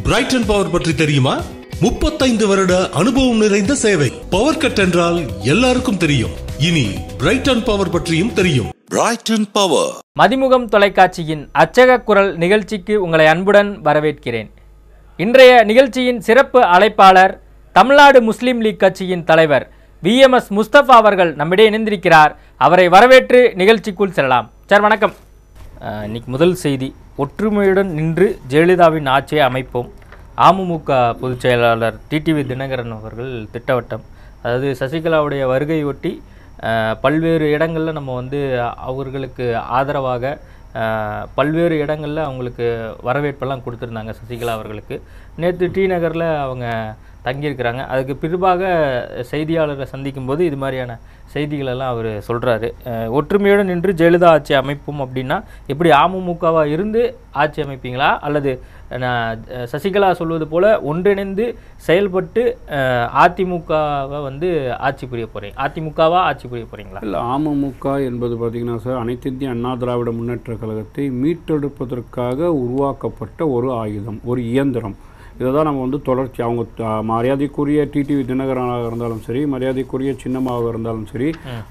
Brayton power பற்றி தெரியுமா? 35 வருட அனுபவம் நிறைந்த சேவை. பவர் கட் என்றால் எல்லாருக்கும் தெரியும். இனி பிரைட்டன் பவர் பற்றியும் தெரியும். Brayton power. மதிமுகம் தொலைக்காட்சியின் அச்சக குரல் நிகழ்ச்சிக்கு உங்களை அன்புடன் வரவேற்கிறேன். இன்றைய நிகழ்ச்சியின் சிறப்பு அழைப்பாளர் தமிழ்நாடு முஸ்லீம் லீக் கட்சியின் தலைவர் VMS முஸ்தபா அவர்கள் நம்மிடையே இணைந்திருக்கிறார். அவரை வரவேற்று நிகழ்ச்சிக்குள் செல்லலாம். சார் வணக்கம். இன்னைக்கு முதல் செய்தி, ஒற்றுமையுடன் நின்று ஜெயலலிதாவின் ஆட்சியை அமைப்போம். அமமுக பொதுச் செயலாளர் டிடிவி தினகரன் அவர்கள் திட்டவட்டம். அதாவது சசிகலாவுடைய வருகையொட்டி பல்வேறு இடங்களில் நம்ம அவர்களுக்கு ஆதரவாக பல்வேறு இடங்களில் அவங்களுக்கு வரவேற்பெல்லாம் கொடுத்துருந்தாங்க. சசிகலா அவர்களுக்கு நேற்று டி நகரில் அவங்க தங்கியிருக்கிறாங்க. அதுக்கு பிற்பாக செய்தியாளரை சந்திக்கும் போது இது மாதிரியான செய்திகளெல்லாம் அவர் சொல்கிறாரு. ஒற்றுமையுடன் நின்று ஜெயலலிதா ஆட்சி அமைப்போம் அப்படின்னா எப்படி அமமுகவாக இருந்து ஆட்சி அமைப்பீங்களா, அல்லது சசிகலா சொல்வது போல் ஒன்றிணைந்து செயல்பட்டு அதிமுகவை ஆட்சி புரிய போகிறீங்க, அதிமுகவா ஆட்சி புரிய போகிறீங்களா? இல்லை, அமமுக என்பது பார்த்திங்கன்னா சார், அனைத்து இந்திய அண்ணா திராவிட முன்னேற்ற கழகத்தை மீட்டெடுப்பதற்காக உருவாக்கப்பட்ட ஒரு ஆயுதம், ஒரு இயந்திரம். இதை தான் நம்ம தொடர்ச்சி அவங்க மரியாதைக்குரிய டிடிவி தினகரனாக இருந்தாலும் சரி, மரியாதைக்குரிய சின்னமாக இருந்தாலும் சரி,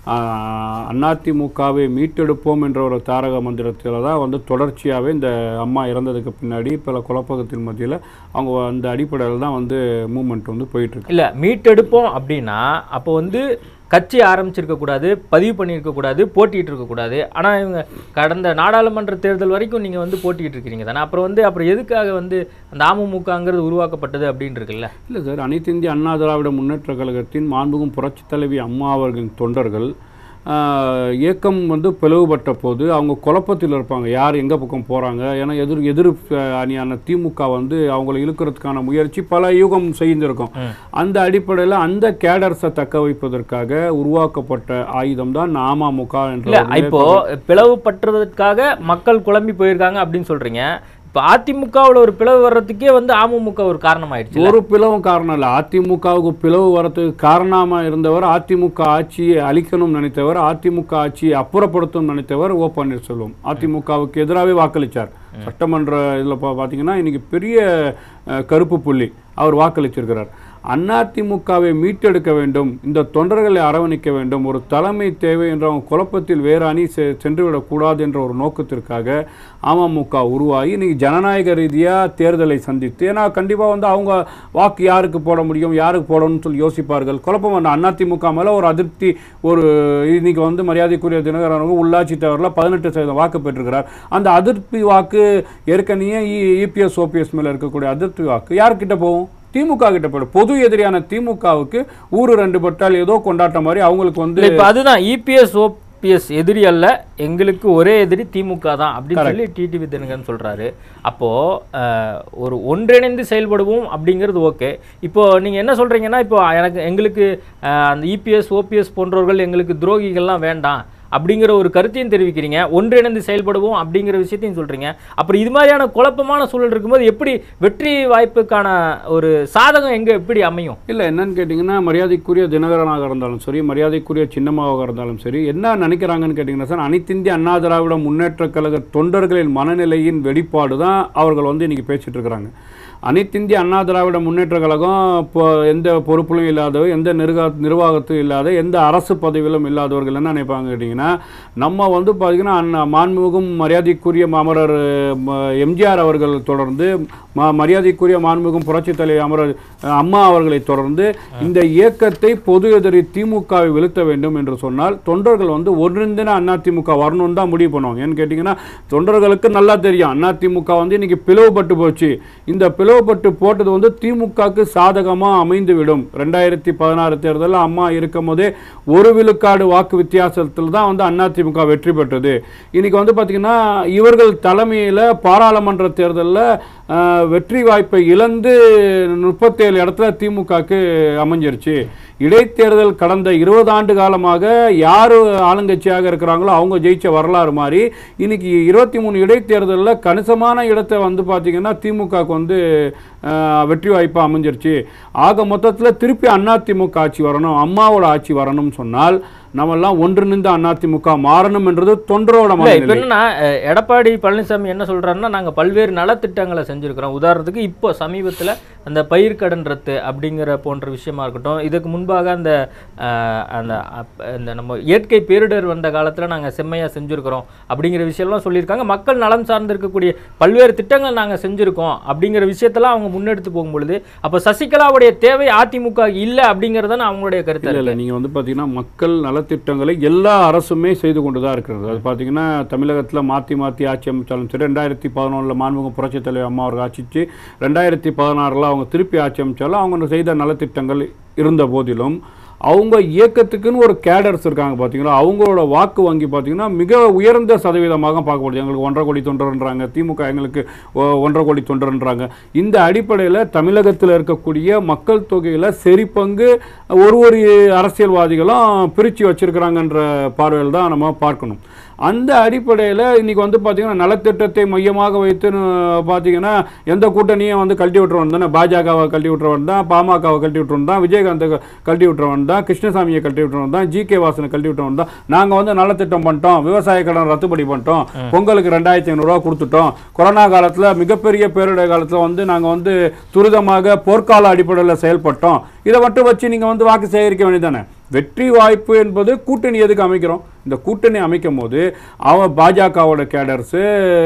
அதிமுகவை மீட்டெடுப்போம் என்ற ஒரு தாரக மந்திரத்தில் தான் தொடர்ச்சியாகவே இந்த அம்மா இறந்ததுக்கு பின்னாடி பல குழப்பத்தின் மத்தியில் அவங்க அந்த அடிப்படையில் தான் மூமெண்ட் போயிட்டுருக்கு. இல்லை, மீட்டெடுப்போம் அப்படின்னா அப்போ கட்சி ஆரம்பிச்சிருக்கக்கூடாது, பதிவு பண்ணியிருக்கக்கூடாது, போட்டிகிட்டு இருக்கக்கூடாது. ஆனால் இவங்க கடந்த நாடாளுமன்ற தேர்தல் வரைக்கும் நீங்கள் போட்டிகிட்டு இருக்கிறீங்க தானே. அப்புறம் எதுக்காக அந்த அமமுகங்கிறது உருவாக்கப்பட்டது அப்படின்னு இருக்குல்ல? இல்லை சார், அனைத்து இந்திய அண்ணா திராவிட முன்னேற்ற கழகத்தின் மாண்புமிகு புரட்சித் தலைவி அம்மா அவர்களின் தொண்டர்கள் இயக்கம் பிளவுபட்ட போது அவங்க குழப்பத்தில் இருப்பாங்க, யார் எங்கே பக்கம் போகிறாங்க. ஏன்னா எதிர் அணியான திமுக அவங்களை இழுக்கிறதுக்கான முயற்சி பல யூகம் செய்திருக்கும். அந்த அடிப்படையில் அந்த கேடர்ஸை தக்க வைப்பதற்காக உருவாக்கப்பட்ட ஆயுதம் தான் அமமுக என்ற. இப்போ பிளவுபட்டுறதுக்காக மக்கள் குழம்பி போயிருக்காங்க அப்படின்னு சொல்றீங்க. இப்போ அதிமுகவில் ஒரு பிளவு வர்றதுக்கே அமமுக ஒரு காரணமாயிடுச்சு. ஒரு பிளவும் காரணம் இல்லை, அதிமுகவுக்கு பிளவு வர்றதுக்கு காரணமாக இருந்தவர், அதிமுக ஆட்சியை அழிக்கணும்னு நினைத்தவர், அதிமுக ஆட்சியை அப்புறப்படுத்தணும்னு நினைத்தவர் ஓ பன்னீர்செல்வம். அதிமுகவுக்கு எதிராகவே வாக்களித்தார். சட்டமன்ற இதில் பார்த்தீங்கன்னா இன்னைக்கு பெரிய கருப்பு புள்ளி அவர் வாக்களிச்சிருக்கிறார். அதிமுகவை மீட்டெடுக்க வேண்டும், இந்த தொண்டர்களை அரவணைக்க வேண்டும், ஒரு தலைமை தேவை என்ற அவங்க குழப்பத்தில் வேறு அணி சென்றுவிடக்கூடாது என்ற ஒரு நோக்கத்திற்காக அமமுக உருவாகி இன்னைக்கு ஜனநாயக ரீதியாக தேர்தலை சந்தித்து, ஏன்னா கண்டிப்பாக அவங்க வாக்கு யாருக்கு போட முடியும், யாருக்கு போடணும்னு சொல்லி யோசிப்பார்கள். குழப்பம் அதிமுக மேலே ஒரு அதிருப்தி. ஒரு இன்னைக்கு மரியாதைக்குரிய தினகரன் உள்ளாட்சி தேர்தலில் 18% வாக்கு பெற்றிருக்கிறார். அந்த அதிருப்தி வாக்கு ஏற்கனவே இபிஎஸ் ஓபிஎஸ் மேலே இருக்கக்கூடிய அதிருப்தி வாக்கு யார்கிட்ட போகும்? திமுக கிட்ட போடும். பொது எதிரியான திமுகவுக்கு ஊரு ரெண்டு பட்டால் ஏதோ கொண்டாட்ட மாதிரி அவங்களுக்கு இப்ப அதுதான் இபிஎஸ் ஓபிஎஸ் எதிரி அல்ல, எங்களுக்கு ஒரே எதிரி திமுக தான் அப்படின்னு சொல்லி டிடிவி தினகரன் சொல்றாரு. அப்போ ஒரு ஒன்றிணைந்து செயல்படுவோம் அப்படிங்கிறது ஓகே. இப்போ நீங்க என்ன சொல்றீங்கன்னா, இப்போ எங்களுக்கு அந்த இபிஎஸ் ஓபிஎஸ் போன்றவர்கள் எங்களுக்கு துரோகிகள்லாம் வேண்டாம் அப்படிங்கிற ஒரு கருத்தையும் தெரிவிக்கிறீங்க, ஒன்றிணைந்து செயல்படுவோம் அப்படிங்கிற விஷயத்தையும் சொல்றீங்க. அப்புறம் இது மாதிரியான குழப்பமான சூழல் இருக்கும்போது எப்படி வெற்றி வாய்ப்புக்கான ஒரு சாதகம் எப்படி அமையும்? இல்லை, என்னன்னு கேட்டிங்கன்னா, மரியாதைக்குரிய தினகரனாக இருந்தாலும் சரி, மரியாதைக்குரிய சின்னமாக இருந்தாலும் சரி, என்ன நினைக்கிறாங்கன்னு கேட்டிங்கன்னா சார், அனைத்து இந்திய அண்ணா திராவிட முன்னேற்ற கழக தொண்டர்களின் மனநிலையின் வெளிப்பாடு தான் அவர்கள் இன்னைக்கு பேசிட்டு இருக்கிறாங்க. அனைத்து இந்திய அண்ணா திராவிட முன்னேற்ற கழகம் இப்போ எந்த பொறுப்பிலும் இல்லாதவர், எந்த நிர்வாகத்திலும் இல்லாத, எந்த அரசு பதவியிலும் இல்லாதவர்கள் என்ன நினைப்பாங்க கேட்டிங்கன்னா, நம்ம பார்த்திங்கன்னா மாண்புமிகும் மரியாதைக்குரிய அமரர் எம்ஜிஆர் அவர்கள் தொடர்ந்து, மரியாதைக்குரிய மாண்புமிகும் புரட்சித் தலைவர் அமரர் அம்மா அவர்களை தொடர்ந்து இந்த இயக்கத்தை பொது எதிரி திமுகவை வீழ்த்த வேண்டும் என்று சொன்னால் தொண்டர்கள் ஒன்றிணைந்த அதிமுக வரணும்னு தான் முடிவு பண்ணுவாங்க. ஏன்னு கேட்டிங்கன்னா, தொண்டர்களுக்கு நல்லா தெரியும் அதிமுக இன்னைக்கு பிளவுபட்டு போச்சு. இந்த பிளவுபட்டு போட்டது திமுகவுக்கு சாதகமாக அமைந்துவிடும். 2016 தேர்தலில் அம்மா இருக்கும் போதே 1 விழுக்காடு வாக்கு வித்தியாசத்தில் தான் அதிமுக வெற்றி பெற்றது. இன்னைக்கு பார்த்தீங்கன்னா இவர்கள் தலைமையில் பாராளுமன்ற தேர்தலில் வெற்றி வாய்ப்பை இழந்து 37 இடத்துல திமுகவுக்கு அமைஞ்சிருச்சு. இடைத்தேர்தல் கடந்த 20 ஆண்டு காலமாக யார் ஆளுங்கட்சியாக இருக்கிறாங்களோ அவங்க ஜெயிச்ச வரலாறு மாதிரி இன்னைக்கு 23 இடைத்தேர்தலில் கணிசமான இடத்தை பார்த்தீங்கன்னா திமுகவுக்கு வெற்றி வாய்ப்பாக அமைஞ்சிருச்சு. ஆக மொத்தத்தில் திருப்பி அதிமுக ஆட்சி வரணும், அம்மாவோட ஆட்சி வரணும்னு சொன்னால் நம்மெல்லாம் ஒன்றிணைந்த அதிமுக மாறணும் என்றது தொண்டரோட இப்போ என்னன்னா எடப்பாடி பழனிசாமி என்ன சொல்றாருன்னா நாங்க பல்வேறு நலத்திட்டங்களை செஞ்சிருக்கிறோம். உதாரணத்துக்கு இப்போ சமீபத்தில் அந்த பயிர்க்கடன் ரத்து அப்படிங்கிற போன்ற விஷயமா இருக்கட்டும், இதுக்கு முன்பாக அந்த நம்ம இயற்கை பேரிடர் வந்த காலத்தில் நாங்கள் செம்மையாக செஞ்சுருக்கிறோம் அப்படிங்கிற விஷயம்லாம் சொல்லியிருக்காங்க. மக்கள் நலம் சார்ந்து இருக்கக்கூடிய பல்வேறு திட்டங்கள் நாங்கள் செஞ்சுருக்கோம் அப்படிங்கிற விஷயத்தெல்லாம் அவங்க முன்னெடுத்து போகும்பொழுது அப்போ சசிகலாவுடைய தேவை அதிமுக இல்லை அப்படிங்கிறதான அவங்களுடைய கருத்து. இல்லை, நீங்கள் வந்து பார்த்தீங்கன்னா மக்கள் நலத்திட்டங்களை எல்லா அரசுமே செய்து கொண்டு தான் இருக்கிறது. அது பார்த்தீங்கன்னா தமிழகத்தில் மாற்றி ஆட்சி அமைச்சாலும் சரி, 2011 மாண்புமிகு புரட்சித் தலைவர் அம்மா அவர்கள் ஆட்சிச்சு 2016 அவங்க திருப்பி ஆட்சி அமைச்சாலும் அவங்க செய்த நலத்திட்டங்கள் இருந்த போதிலும் அவங்க இயக்கத்துக்குன்னு ஒரு கேடர்ஸ் இருக்காங்க பார்த்தீங்களா, அவங்களோட வாக்கு வங்கி பார்த்தீங்கன்னா மிக உயர்ந்த சதவீதமாக பார்க்கப்படுது. எங்களுக்கு 1.5 கோடி தொண்டர்ன்றாங்க, திமுக எங்களுக்கு 1.5 கோடி தொண்டர்ன்றாங்க. இந்த அடிப்படையில் தமிழகத்தில் இருக்கக்கூடிய மக்கள் தொகையில் சரி பங்கு ஒரு அரசியல்வாதிகளும் பிரித்து வச்சிருக்கிறாங்கன்ற பார்வையில் தான் நம்ம பார்க்கணும். அந்த அடிப்படையில் இன்றைக்கி வந்து பார்த்திங்கன்னா நலத்திட்டத்தை மையமாக வைத்து பார்த்திங்கன்னா எந்த கூட்டணியும் வந்து கழட்டி விட்டுறவன் தானே, பாஜகவை கழட்டி விட்டுறவன் தான், பாமகவை கழட்டி விட்டுறவன் தான், விஜயகாந்தை கழட்டி விட்டுறவன் தான், கிருஷ்ணசாமியை கழட்டி விட்டுறவன் தான், ஜி.கே. வாசனை கழட்டி விட்டுறவன் தான். நாங்கள் வந்து நலத்திட்டம் பண்ணிட்டோம், விவசாய கடன் ரத்துப்படி பண்ணிட்டோம், பொங்கலுக்கு 2500 ரூபா கொடுத்துட்டோம், கொரோனா காலத்தில் மிகப்பெரிய பேரிடர் காலத்தில் வந்து நாங்கள் வந்து துரிதமாக போர்க்கால அடிப்படையில் செயல்பட்டோம். இதை மட்டும் வச்சு நீங்கள் வந்து வாக்கு சேகரிக்க வேண்டியதானே. வெற்றி வாய்ப்பு என்பது கூட்டணி எதுக்கு அமைக்கிறோம்? இந்த கூட்டணி அமைக்கும் போது பாஜகவோட கேடர்ஸு,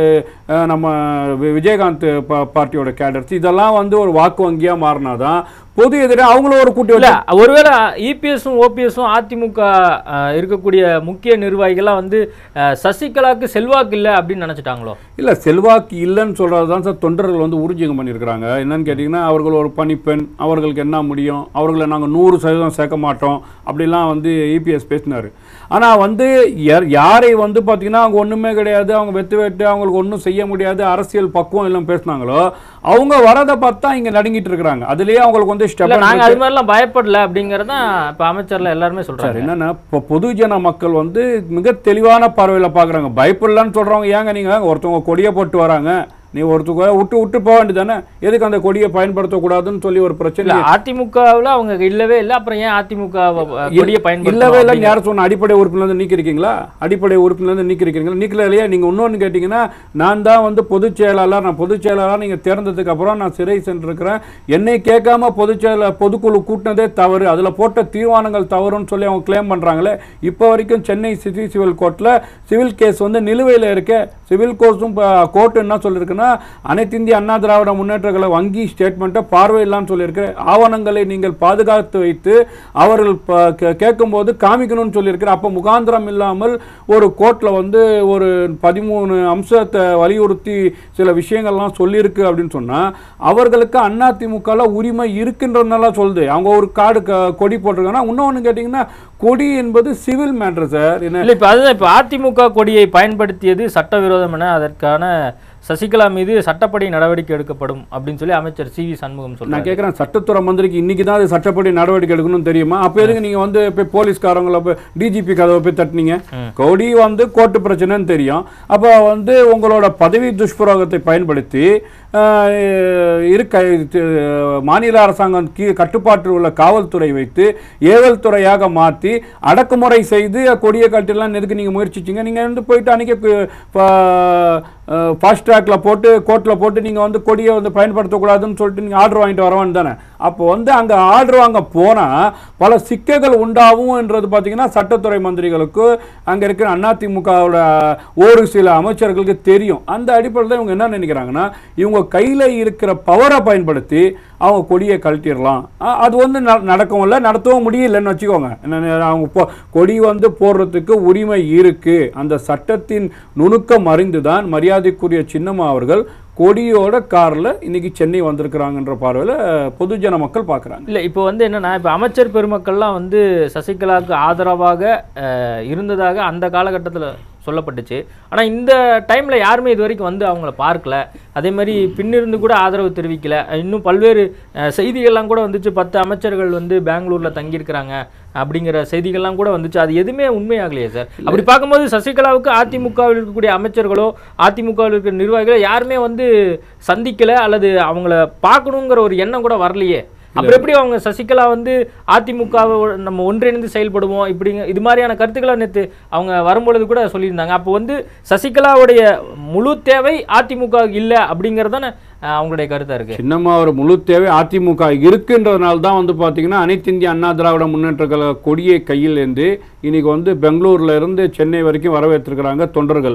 நம்ம விஜயகாந்த் பார்ட்டியோட கேடர்ஸ் இதெல்லாம் வந்து ஒரு வாக்கு வங்கியாக மாறினாதான் பொது எதிராக அவங்களும் ஒரு கூட்டி இல்லை. ஒருவேளை இபிஎஸும் ஓபிஎஸும் அதிமுக இருக்கக்கூடிய முக்கிய நிர்வாகிகள்லாம் வந்து சசிகலாவுக்கு செல்வாக்கு இல்லை அப்படின்னு நினச்சிட்டாங்களோ? இல்லை, செல்வாக்கு இல்லைன்னு சொல்கிறது தான் சார் தொண்டர்கள் வந்து ஊர்ஜிகம் பண்ணியிருக்கிறாங்க. என்னன்னு கேட்டிங்கன்னா அவர்கள் ஒரு பணிப்பெண், அவர்களுக்கு என்ன முடியும், அவர்களை நாங்கள் 100% சேர்க்க மாட்டோம் அப்படிலாம் வந்து இபிஎஸ் பேசினார். ஆனால் வந்து யாரை வந்து பார்த்தீங்கன்னா அவங்க ஒன்றுமே கிடையாது, அவங்க வெட்டு அவங்களுக்கு ஒன்றும் செய்ய முடியாது, அரசியல் பக்குவம் எல்லாம் பேசினாங்களோ அவங்க வரதை பார்த்தா இங்கே நடுங்கிட்டு இருக்கிறாங்க. அதுலேயே அவங்களுக்கு வந்து நாங்கள் அது மாதிரிலாம் பயப்படல அப்படிங்கிறத இப்போ அமைச்சர்ல எல்லாருமே சொல்கிறாங்க. என்னன்னா இப்போ பொதுஜன மக்கள் வந்து மிக தெளிவான பார்வையில் பார்க்குறாங்க. பயப்படலான்னு சொல்கிறவங்க ஏங்க நீங்கள் ஒருத்தவங்க கொடியை போட்டு வராங்க, நீ விட்டு போக வேண்டியதானே, எதுக்கு அந்த கொடியை பயன்படுத்தக்கூடாதுன்னு சொல்லி ஒரு பிரச்சனை. அதிமுகவில் அவங்க இல்லவே இல்லை, அப்புறம் ஏன் அதிமுக கொடியை பயன்படுத்த இல்லவே இல்லை? யார் சொன்ன அடிப்படை உறுப்பினர் நீக்கிருக்கீங்களா? அடிப்படை உறுப்பினர் நீக்கிருக்கீங்களா? நீக்கல இல்லையா? நீங்கள் இன்னொன்று கேட்டிங்கன்னா நான் தான் வந்து பொதுச் செயலாளர், நான் பொதுச் செயலாளர் நீங்கள் தேர்ந்ததுக்கு அப்புறம் நான் சிறை சென்றிருக்கிறேன், என்னை கேட்காம பொதுக்குழு கூட்டினதே தவறு, அதில் போட்ட தீர்மானங்கள் தவறுன்னு சொல்லி அவங்க கிளைம் பண்ணுறாங்களே. இப்போ வரைக்கும் சென்னை சிட்டி சிவில் கோர்ட்டில் சிவில் கேஸ் வந்து நிலுவையில் இருக்க. சிவில் கோர்ட்டும் கோர்ட்டு என்ன சொல்லியிருக்குன்னா அனைத்து இந்திய அண்ணா திராவிட முன்னேற்ற கழக வங்கி ஸ்டேட்மெண்ட்டை பார்வையில்லான்னு சொல்லியிருக்கிற ஆவணங்களை நீங்கள் பாதுகாத்து வைத்து அவர்கள் கேட்கும்போது காமிக்கணும்னு சொல்லியிருக்கிற. அப்போ முகாந்திரம் இல்லாமல் ஒரு கோர்ட்டில் வந்து ஒரு 13 அம்சத்தை வலியுறுத்தி சில விஷயங்கள்லாம் சொல்லியிருக்கு அப்படின்னு சொன்னால் அவர்களுக்கு அதிமுகவில் உரிமை இருக்குன்றதுனால சொல்லுது. அவங்க ஒரு கார்டு கொடி போட்டிருக்காங்கன்னா இன்னொன்று கேட்டிங்கன்னா கொடி என்பது சிவில் மேட்டர் சார். இல்லை, இப்போ அதுதான் இப்போ அதிமுக கொடியை பயன்படுத்தியது சட்டவிரோதம் என அதற்கான சசிகலா மீது சட்டப்படி நடவடிக்கை எடுக்கப்படும் அப்படின்னு சொல்லி அமைச்சர் சி.வி. சண்முகம் சொல்றாரு. நான் கேட்குறேன், சட்டத்துறை மந்திரிக்கு இன்னைக்கு தான் அது சட்டப்படி நடவடிக்கை எடுக்கணும்னு தெரியுமா? அப்போ எதுக்கு நீங்கள் வந்து இப்போ போலீஸ்காரங்களை போய் டிஜிபி கதவை போய் தட்டினீங்க? கொடி வந்து கோர்ட்டு பிரச்சனைன்னு தெரியும். அப்போ வந்து உங்களோட பதவி துஷ்பிரயோகத்தை பயன்படுத்தி மாநில அரசாங்கம் கட்டுப்பாட்டில் உள்ள காவல்துறை வைத்து ஏவல் துறையாக மாற்றி அடக்குமுறை செய்து கொடியை கட்டலாம் எதுக்கு நீங்கள் முயற்சிச்சிங்க? நீங்கள் வந்து போயிட்டு அன்றைக்கி ஃபாஸ்ட் ட்ராக்கில் போட்டு கோர்ட்டில் போட்டு நீங்கள் வந்து கொடியை வந்து பயன்படுத்தக்கூடாதுன்னு சொல்லிட்டு நீங்கள் ஆர்டர் வாங்கிட்டு வரவான்னு தானே. அப்போ வந்து அங்கே ஆர்டர் வாங்க போனால் பல சிக்கல்கள் உண்டாகும்ன்றது பார்த்தீங்கன்னா சட்டத்துறை மந்திரிகளுக்கு அங்கே இருக்கிற அதிமுகவோட ஒரு சில அமைச்சர்களுக்கு தெரியும். அந்த அடிப்படையில் இவங்க என்ன நினைக்கிறாங்கன்னா இவங்க கையில் இருக்கிற பவரை பயன்படுத்தி அவங்க கொடியை கழட்டிடலாம். அது வந்து நடக்கவும் இல்லை, நடத்தவும் முடியலன்னு வச்சுக்கோங்க. அவங்க கொடி வந்து போடுறதுக்கு உரிமை இருக்குது. அந்த சட்டத்தின் நுணுக்கம் அறிந்து தான் மரியாதைக்குரிய சின்னம்மா அவர்கள் கொடியோட காரில் இன்னைக்கு சென்னை வந்திருக்கிறாங்கன்ற பார்வையில் பொதுஜன மக்கள் பார்க்குறாங்க. இல்லை, இப்போ வந்து என்னென்னா இப்போ அமைச்சர் பெருமக்கள்லாம் வந்து சசிகலாவுக்கு ஆதரவாக இருந்ததாக அந்த காலகட்டத்தில் சொல்லப்பட்டுச்சு. ஆனால் இந்த டைமில் யாருமே இது வரைக்கும் வந்து அவங்கள பார்க்கல, அதே மாதிரி பின்னிருந்து கூட ஆதரவு தெரிவிக்கல. இன்னும் பல்வேறு செய்திகள்லாம் கூட வந்துச்சு, 10 அமைச்சர்கள் வந்து பெங்களூரில் தங்கியிருக்கிறாங்க அப்படிங்கிற செய்திகள்லாம் கூட வந்துச்சு. அது எதுவுமே உண்மையாகலையே சார். அப்படி பார்க்கும்போது சசிகலாவுக்கு அதிமுகவில் இருக்கக்கூடிய அமைச்சர்களோ அதிமுகவில் இருக்கிற நிர்வாகிகளோ யாருமே வந்து சந்திக்கலை அல்லது அவங்கள பார்க்கணுங்கிற ஒரு எண்ணம் கூட வரலையே. அப்புறம் எப்படி அவங்க சசிகலா வந்து அதிமுகவை நம்ம ஒன்றிணைந்து செயல்படுவோம் இப்படிங்க இது மாதிரியான கருத்துக்களை நேற்று அவங்க வரும்பொழுது கூட சொல்லியிருந்தாங்க. அப்போ வந்து சசிகலாவுடைய முழு தேவை அதிமுக இல்லை அப்படிங்கிறதான அவங்களுடைய கருத்தா இருக்கு. சின்னம்மா ஒரு முழு தேவை அதிமுக இருக்குன்றதுனால தான் வந்து பார்த்தீங்கன்னா அனைத்து இந்திய அண்ணா திராவிட முன்னேற்ற கழக கொடியை கையில் ஏந்தி இன்னைக்கு வந்து பெங்களூர்ல இருந்து சென்னை வரைக்கும் வரவேற்றிருக்கிறாங்க தொண்டர்கள்.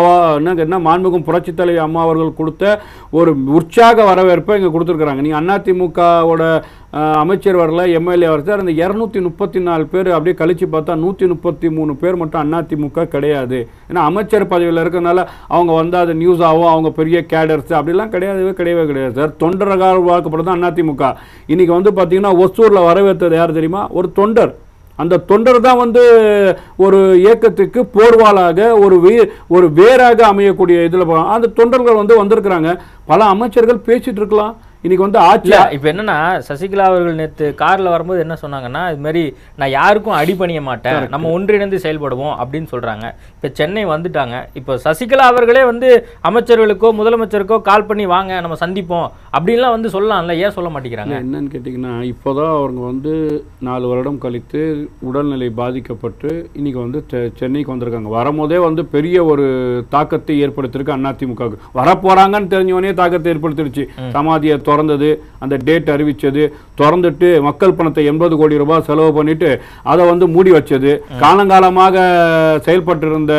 என்ன மாண்புமிகு புரட்சி தலைவி அம்மா அவர்கள் கொடுத்த ஒரு உற்சாக வரவேற்பை இங்கே கொடுத்துருக்குறாங்க. நீங்கள் அதிமுகவோட அமைச்சர் வரல, எம்எல்ஏ வரல, அந்த 234 பேர் அப்படியே கழிச்சு பார்த்தா 133 பேர் மட்டும் அதிமுக கிடையாது. ஏன்னா அமைச்சர் பதவியில் இருக்கிறதுனால அவங்க வந்து அது நியூஸ் ஆகும், அவங்க பெரிய கேடர்ஸ் அப்படிலாம் கிடையவே கிடையாது சார். தொண்டர்கள் உருவாக்கப்படுறது அதிமுக. இன்னைக்கு வந்து பார்த்தீங்கன்னா ஒசூரில் வரவேற்றது யார் தெரியுமா? ஒரு தொண்டர். அந்த தொண்டர் தான் வந்து ஒரு இயக்கத்துக்கு போர்வாளாக ஒரு வேராக அமையக்கூடிய இதில் அந்த தொண்டர்கள் வந்து வந்திருக்கிறாங்க. பல அமைச்சர்கள் பேசிட்டு இருக்கலாம். இன்னைக்கு வந்து ஆட்சியா இப்போ என்னன்னா சசிகலா அவர்கள் நேற்று காரில் வரும்போது என்ன சொன்னாங்கன்னா, இது மாதிரி நான் யாருக்கும் அடிபணிய மாட்டேன், நம்ம ஒன்றிணைந்து செயல்படுவோம் அப்படின்னு சொல்றாங்க. இப்போ சென்னை வந்துட்டாங்க. இப்போ சசிகலா அவர்களே வந்து அமைச்சர்களுக்கோ முதலமைச்சருக்கோ கால் பண்ணி வாங்க நம்ம சந்திப்போம் அப்படின்லாம் வந்து சொல்லலாம்ல, ஏன் சொல்ல மாட்டேங்கிறாங்க? என்னன்னு கேட்டிங்கன்னா, இப்போதான் அவங்க வந்து 4 வருடம் கழித்து உடல்நிலை பாதிக்கப்பட்டு இன்னைக்கு வந்து சென்னைக்கு வந்திருக்காங்க. வரும்போதே வந்து பெரிய ஒரு தாக்கத்தை ஏற்படுத்திருக்கு அதிமுகவுக்கு. வரப்போறாங்கன்னு தெரிஞ்சவனே தாக்கத்தை ஏற்படுத்திருச்சு. சமாதியை திறந்தது, அந்த டேட் அறிவிச்சது, திறந்துட்டு மக்கள் பணத்தை 80 கோடி ரூபாய் செலவு பண்ணிட்டு அதை வந்து மூடி வச்சது. காலங்காலமாக செயல்பட்டு இருந்த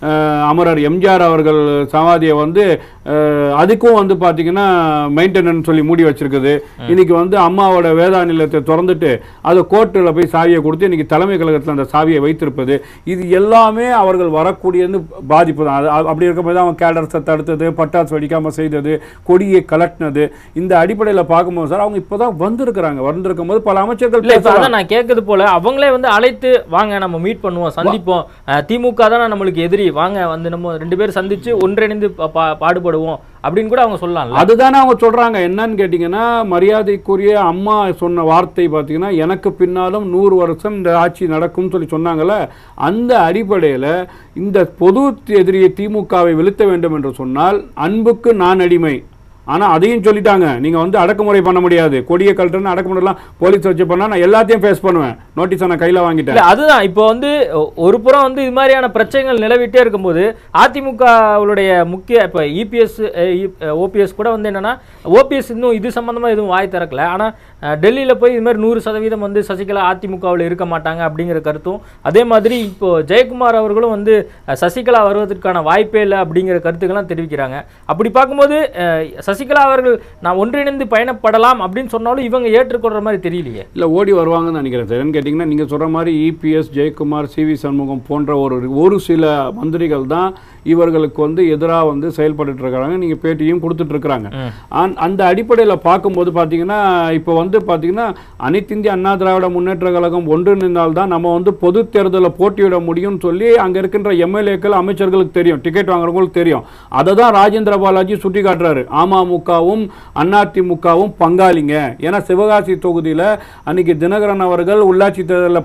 அமரர் எம்ஜிஆர் அவர்கள் சமாதியை வந்து அதுக்கும் வந்து பார்த்தீங்கன்னா மெயின்டெனன்ஸ் சொல்லி மூடி வச்சிருக்குது. இன்னைக்கு வந்து அம்மாவோட வேதா நிலையத்தை திறந்துட்டு அதை கோர்ட்டில் போய் சாவியை கொடுத்து இன்னைக்கு தலைமை கழகத்தில் அந்த சாவியை வைத்திருப்பது, இது எல்லாமே அவர்கள் வரக்கூடியது பாதிப்பு தான். அப்படி இருக்கும்போது அவங்க கேடர்ஸை தடுத்தது, பட்டாசு வெடிக்காமல் செய்தது, கொடியை கலட்டினது, இந்த அடிப்படையில் பார்க்கும்போது சார் அவங்க இப்போதான் வந்திருக்கும் போது பல அமைச்சர்கள் நான் கேட்கறது போல அவங்களே வந்து அழைத்து வாங்க நம்ம மீட் பண்ணுவோம், சந்திப்போம், திமுக தான் நம்மளுக்கு எதிரி, வாங்க வந்து நம்ம 2 பேர் சந்திச்சு ஒன்றிணைந்து பாடுபடுவோம் அப்படின்னு கூட அவங்க சொல்லலாம். அதுதானே அவங்க சொல்றாங்க. என்னன்னு கேட்டீங்கன்னா, மரியாதைக்குரிய அம்மா சொன்ன வார்த்தை பார்த்தீங்கன்னா, எனக்கு பின்னாலும் 100 வருஷம் இந்த ஆட்சி நடக்கும் சொல்லி சொன்னாங்கல்ல. அந்த அடிப்படையில் இந்த பொது எதிரியை திமுகவை வீழ்த்த வேண்டும் என்று சொன்னால் அன்புக்கு நான் அடிமை. ஆனால் அதையும் சொல்லிட்டாங்க, நீங்கள் வந்து அடக்குமுறை பண்ண முடியாது, கொடியை கழட்டுன்னு அடக்குமுறைலாம் போலீஸ் வச்சு பண்ணால் நான் எல்லாத்தையும் ஃபேஸ் பண்ணுவேன், நோட்டீஸை நான் கையில் வாங்கிட்டேன். அதுதான் இப்போ வந்து ஒரு புறம் வந்து இது மாதிரியான பிரச்சனைகள் நிலவிட்டே இருக்கும்போது அதிமுகவுடைய முக்கிய இப்போ இபிஎஸ் ஓபிஎஸ் கூட வந்து என்னன்னா, ஓபிஎஸ் இன்னும் இது சம்பந்தமாக எதுவும் வாய் திறக்கல. ஆனால் டெல்லியில் போய் இது மாதிரி 100% வந்து சசிகலா அதிமுகவில் இருக்க மாட்டாங்க அப்படிங்கிற கருத்தும், அதே மாதிரி இப்போ ஜெயக்குமார் அவர்களும் வந்து சசிகலா வருவதற்கான வாய்ப்பே இல்லை அப்படிங்கிற கருத்துக்கெல்லாம் தெரிவிக்கிறாங்க. அப்படி பார்க்கும்போது சசிகலா அவர்கள் நான் ஒன்றிணைந்து பயணப்படலாம் அப்படின்னு சொன்னாலும் இவங்க ஏற்றுக்கொள்ற மாதிரி தெரியலையே. இல்லை ஓடி வருவாங்கன்னு நினைக்கிறேன் சார். கேட்டிங்கன்னா நீங்கள் சொல்கிற மாதிரி இபிஎஸ், ஜெயக்குமார், சிவி சண்முகம் போன்ற ஒரு சில மந்திரிகள் தான் இவர்களுக்கு வந்து எதிராக வந்து செயல்பட்டு இருக்கிறாங்க. நீங்கள் பேட்டியும் கொடுத்துட்டு இருக்கிறாங்க. அந்த அடிப்படையில் பார்க்கும்போது பார்த்தீங்கன்னா, இப்போ வந்து பார்த்தீங்கன்னா அனைத்து இந்திய அண்ணா திராவிட முன்னேற்ற கழகம் ஒன்றிணைந்தால்தான் நம்ம வந்து பொது தேர்தலில் போட்டியிட முடியும்னு சொல்லி அங்கே இருக்கின்ற எம்எல்ஏக்கள் அமைச்சர்களுக்கு தெரியும், டிக்கெட் வாங்குறவங்களுக்கு தெரியும். அதை தான் ராஜேந்திர பாலாஜி சுட்டி காட்டுறாரு. அமமுகவும் அதிமுகவும் பங்காளிங்க. ஏன்னா சிவகாசி தொகுதியில் அன்னைக்கு தினகரன் அவர்கள் உள்ளாட்சி தேர்தலில்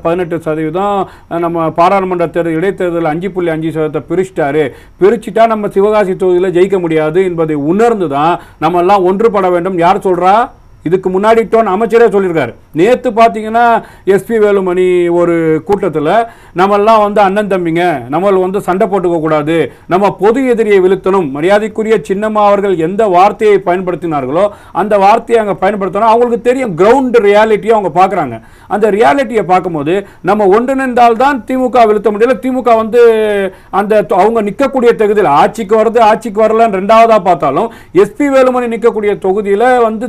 18%, நம்ம பாராளுமன்ற தேர்தல் இடைத்தேர்தலில் 5.5% பிரிச்சிட்டாரு. பிரிச்சுட்டா நம்ம சிவகாசி தொகுதியில் ஜெயிக்க முடியாது என்பதை உணர்ந்து தான் நம்ம எல்லாம் ஒன்றுபட வேண்டும். யார் சொல்றா? இதுக்கு முன்னாடி அமைச்சரே சொல்லியிருக்காரு. நேற்று பார்த்தீங்கன்னா எஸ்பி வேலுமணி ஒரு கூட்டத்தில் நம்மெல்லாம் வந்து அண்ணன் தம்பிங்க, நம்ம வந்து சண்டை போட்டுக்க கூடாது, நம்ம பொது எதிரியை வீழ்த்தணும், மரியாதைக்குரிய சின்னம்மா அவர்கள் எந்த வார்த்தையை பயன்படுத்தினார்களோ அந்த வார்த்தையை அங்கே பயன்படுத்தணும். அவங்களுக்கு தெரியும் கிரவுண்ட் ரியாலிட்டியை அவங்க பார்க்குறாங்க. அந்த ரியாலிட்டியை பார்க்கும்போது நம்ம ஒன்றிணைந்தால்தான் திமுக வீழ்த்த முடியல. திமுக வந்து அந்த அவங்க நிற்கக்கூடிய தொகுதியில் ஆட்சிக்கு வருது, ஆட்சிக்கு வரலன்னு ரெண்டாவதா பார்த்தாலும் எஸ்பி வேலுமணி நிற்கக்கூடிய தொகுதியில் வந்து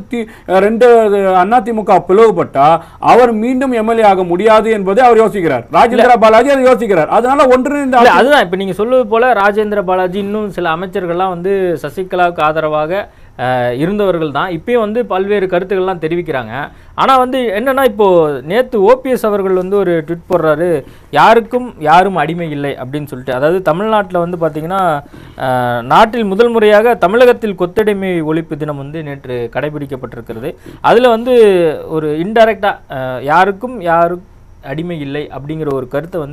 அதிமுக பிளவுபட்டா அவர் மீண்டும் எம்எல்ஏ ஆக முடியாது என்பதை அவர் யோசிக்கிறார். ராஜேந்திர பாலாஜி அதை யோசிக்கிறார். அதனால ஒன்றிணைந்த அதுதான் இப்ப நீங்க சொல்வது போல ராஜேந்திர பாலாஜி இன்னும் சில அமைச்சர்கள்லாம் வந்து சசிகலாவுக்கு ஆதரவாக இருந்தவர்கள் தான் இப்பயும் வந்து பல்வேறு கருத்துக்கள்லாம் தெரிவிக்கிறாங்க. ஆனால் வந்து என்னன்னா, இப்போது நேற்று ஓபிஎஸ் அவர்கள் வந்து ஒரு ட்வீட் போடுறாரு, யாரும் அடிமை இல்லை அப்படின்னு சொல்லிட்டு. அதாவது தமிழ்நாட்டில் வந்து பார்த்திங்கன்னா நாட்டில் முதல் முறையாக தமிழகத்தில் கொத்தடிமை ஒழிப்பு தினம் வந்து நேற்று கடைபிடிக்கப்பட்டிருக்கிறது. அதில் வந்து ஒரு இன்டைரக்டாக யாரும் அடிமை இல்லை அப்படிங்கிற ஒரு கருத்தை வந்து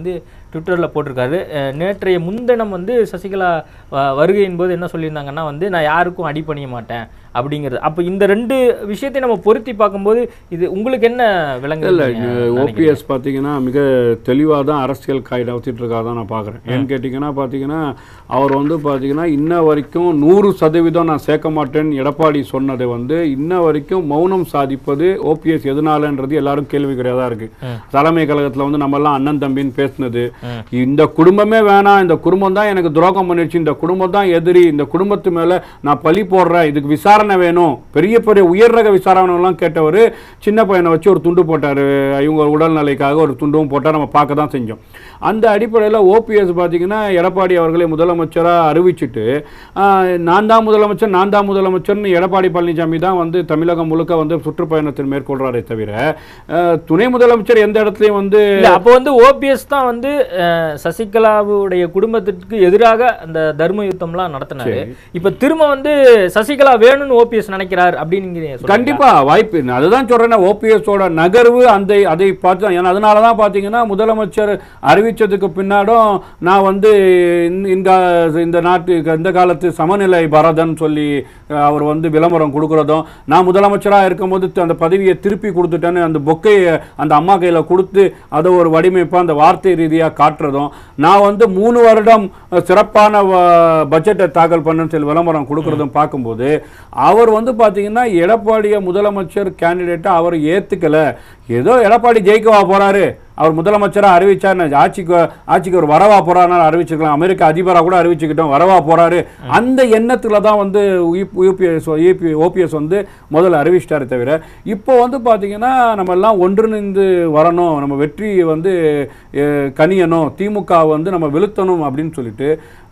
ட்விட்டரில் போட்டிருக்காரு. நேற்றைய முன்தினம் வந்து சசிகலா வருகையின் போது என்ன சொல்லியிருந்தாங்கன்னா வந்து நான் யாருக்கும் அடிபணிய மாட்டேன் அப்படிங்கிறது. அப்போ இந்த ரெண்டு விஷயத்தை நம்ம பொருத்தி பார்க்கும்போது இது உங்களுக்கு என்ன விளங்கு? இல்லை, ஓபிஎஸ் பார்த்தீங்கன்னா மிக தெளிவாக தான் அரசியல் காய் வச்சுட்டு இருக்கா தான் நான் பார்க்குறேன். ஏன்னு கேட்டிங்கன்னா பார்த்தீங்கன்னா அவர் வந்து பார்த்தீங்கன்னா இன்ன வரைக்கும் 100% நான் சேர்க்க மாட்டேன்னு எடப்பாடி சொன்னதை வந்து இன்ன வரைக்கும் மௌனம் சாதிப்பது ஓபிஎஸ் எதனாலன்றது எல்லாரும் கேள்விக்குறியாக தான் இருக்குது. தலைமை கழகத்தில் வந்து நம்மெல்லாம் அண்ணன் தம்பின்னு பேசினது, இந்த குடும்பமே வேணாம், இந்த குடும்பம் தான் எனக்கு துரோகம் பண்ணிடுச்சு, இந்த குடும்பம் தான் எதிரி, இந்த குடும்பத்து மேலே நான் பழி போடுறேன், இதுக்கு விசாரணை வேணும், பெரிய பெரிய உயர் ரக விசாரணைலாம் கேட்டவர் சின்ன பையனை வச்சு ஒரு துண்டு போட்டார். இவங்க உடல்நிலைக்காக ஒரு துண்டும் போட்டால் நம்ம பார்க்க தான் செஞ்சோம். அந்த அடிப்படையில் ஓபிஎஸ் பார்த்தீங்கன்னா எடப்பாடி அவர்களை முதலமைச்சராக அறிவிச்சுட்டு நான் தான் முதலமைச்சர்னு எடப்பாடி பழனிசாமி தான் வந்து தமிழகம் முழுக்க வந்து சுற்றுப்பயணத்தில் மேற்கொள்றாரே தவிர துணை முதலமைச்சர் எந்த இடத்துலையும் வந்து அப்போ வந்து ஓபிஎஸ் தான் வந்து சசிகலாவுடைய குடும்பத்திற்கு எதிராக அந்த தர்ம யுத்தம்லாம் நடத்தினாரு. இப்போ திரும்ப வந்து சசிகலா வேணும்னு ஓபிஎஸ் நினைக்கிறார் அப்படின்னு கண்டிப்பா வாய்ப்பு. அதுதான் சொல்றேன், ஓபிஎஸோட நகர்வு அதை பார்த்து. ஏன்னா அதனால தான் பார்த்தீங்கன்னா முதலமைச்சர் அறிவிச்சதுக்கு பின்னாடும் நான் வந்து இந்த நாட்டுக்கு இந்த காலத்து சமநிலை பரதன் சொல்லி அவர் வந்து விளம்பரம் கொடுக்குறதும், நான் முதலமைச்சராக இருக்கும்போது அந்த பதவியை திருப்பி கொடுத்துட்டேன்னு அந்த பொக்கையை அந்த அம்மா கையில் கொடுத்து அதை ஒரு வடிவமைப்பாக அந்த வார்த்தை ரீதியாக காட்டுறதும், நான் வந்து 3 வருடம் சிறப்பான பட்ஜெட்டை தாக்கல் பண்ணுன்னு சொல்லி விளம்பரம் கொடுக்குறதும் பார்க்கும்போது அவர் வந்து பார்த்தீங்கன்னா எடப்பாடிய முதலமைச்சர் கேண்டிடேட்டை அவர் ஏற்றுக்கல. ஏதோ எடப்பாடி ஜெயிக்கவா போறாரு, அவர் முதலமைச்சராக அறிவிச்சார், ஆட்சிக்கு ஒரு வரவா போறாருனால அறிவிச்சிருக்கலாம், அமெரிக்க அதிபராக கூட அறிவிச்சுக்கிட்டோம், வரவா போறாரு, அந்த எண்ணத்தில் தான் வந்து ஓபிஎஸ் வந்து முதல்ல அறிவிச்சிட்டாரு. தவிர இப்போ வந்து பார்த்தீங்கன்னா நம்ம எல்லாம் ஒன்றிணைந்து வரணும், நம்ம வெற்றி வந்து கனியணும், திமுக வந்து நம்ம வெளுத்தணும் அப்படின்னு சொல்லிட்டு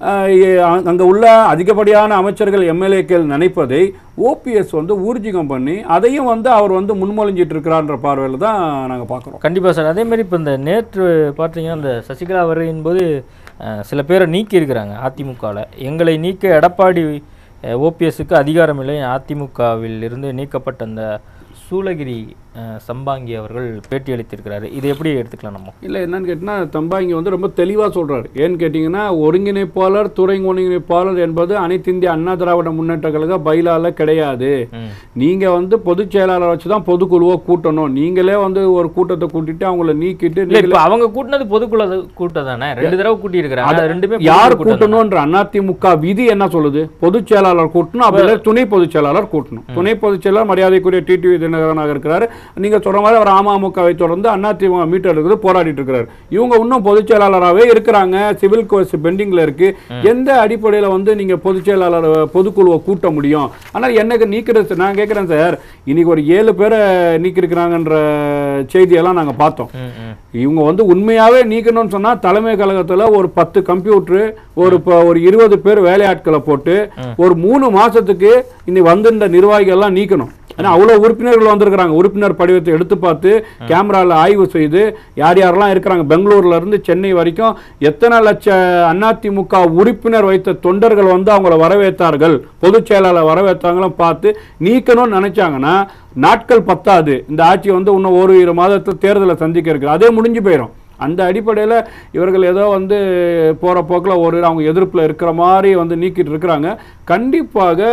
அங்கே உள்ள அதிகப்படியான அமைச்சர்கள் எம்எல்ஏக்கள் நினைப்பதை ஓபிஎஸ் வந்து ஊர்ஜிகம் பண்ணி அதையும் வந்து அவர் வந்து முன்மொழிஞ்சிட்டு இருக்கிறார்ன்ற பார்வையில் தான் நாங்கள் பார்க்குறோம். கண்டிப்பாக சார். அதே மாதிரி இப்போ இந்த நேற்று பார்த்தீங்கன்னா இந்த சசிகலா வருகையின் போது சில பேரை நீக்கி இருக்கிறாங்க அதிமுகவில். எங்களை நீக்க எடப்பாடி ஓபிஎஸ்க்கு அதிகாரம் இல்லை, அதிமுகவில் இருந்து நீக்கப்பட்ட அந்த சூளகிரி சம்பாங்கி அவர்கள் பேட்டி அளித்திருக்கிறாரு. இது எப்படி எடுத்துக்கலாம் நம்ம? இல்லை, என்னன்னு கேட்டிங்கன்னா தம்பாங்கி வந்து ரொம்ப தெளிவாக சொல்கிறார். ஏன்னு கேட்டிங்கன்னா ஒருங்கிணைப்பாளர் துறை ஒருங்கிணைப்பாளர் என்பது அனைத்து இந்திய அண்ணா திராவிட முன்னேற்ற கழக பைலால கிடையாது. நீங்கள் வந்து பொதுச் செயலாளர் வச்சு தான் பொதுக்குழுவை கூட்டணும். நீங்களே வந்து ஒரு கூட்டத்தை கூட்டிட்டு அவங்கள நீக்கிட்டு அவங்க கூட்டினது பொதுக்குழு கூட்டம் தானே, 2 தடவை கூட்டி இருக்கிறாங்க. ரெண்டுமே யார் கூட்டணும்ன்ற அதிமுக விதி என்ன சொல்லுது? பொதுச் செயலாளர் கூட்டணும், அப்படி துணை பொதுச் செயலாளர் கூட்டணும். துணை பொதுச் செயலாளர் மரியாதைக்குரிய டிடிவி தினகரனாக இருக்கிறாரு. நீங்க சொல்ற மாதிரி அவர் அமமுகவை தொடர்ந்து அதிமுக மீட்டெடுக்கிறது போராடிட்டு இருக்கிறார். இவங்க இன்னும் பொதுச் செயலாளராகவே இருக்கிறாங்க, சிவில் கோர்ஸ் பெண்டிங்ல இருக்கு. எந்த அடிப்படையில் வந்து நீங்க பொதுச் செயலாளர் பொதுக்குழுவை கூட்ட முடியும்? ஆனால் எனக்கு நீக்கிறது நான் கேட்கிறேன் சார், இன்னைக்கு ஒரு 7 பேரை நீக்கிருக்கிறாங்கன்ற செய்தியெல்லாம் நாங்க பார்த்தோம். இவங்க வந்து உண்மையாவே நீக்கணும்னு சொன்னா தலைமை கழகத்துல ஒரு 10 கம்ப்யூட்டர் ஒரு 20 பேர் வேலையாட்களை போட்டு ஒரு 3 மாசத்துக்கு இன்னைக்கு வந்திருந்த நிர்வாகிகள் எல்லாம் நீக்கணும். ஏன்னா அவ்வளோ உறுப்பினர்கள் வந்திருக்கிறாங்க. உறுப்பினர் படிவத்தை எடுத்து பார்த்து கேமராவில் ஆய்வு செய்து யார் யாரெல்லாம் இருக்கிறாங்க, பெங்களூர்ல இருந்து சென்னை வரைக்கும் எத்தனை லட்சம் அதிமுக உறுப்பினர் வைத்த தொண்டர்கள் வந்து அவங்கள வரவேற்றார்கள், பொதுச் செயலாளர் வரவேற்றாங்களும் பார்த்து நீக்கணும்னு நினைச்சாங்கன்னா நாட்கள் பத்தாது. இந்த ஆட்சி வந்து இன்னும் 1 மாதத்தில் தேர்தலை சந்திக்க இருக்கு, அதே முடிஞ்சு போயிடும். அந்த அடிப்படையில் இவர்கள் ஏதோ வந்து போகிற போக்கில் அவங்க எதிர்ப்பில் இருக்கிற மாதிரி வந்து நீக்கிட்டு இருக்கிறாங்க. கண்டிப்பாக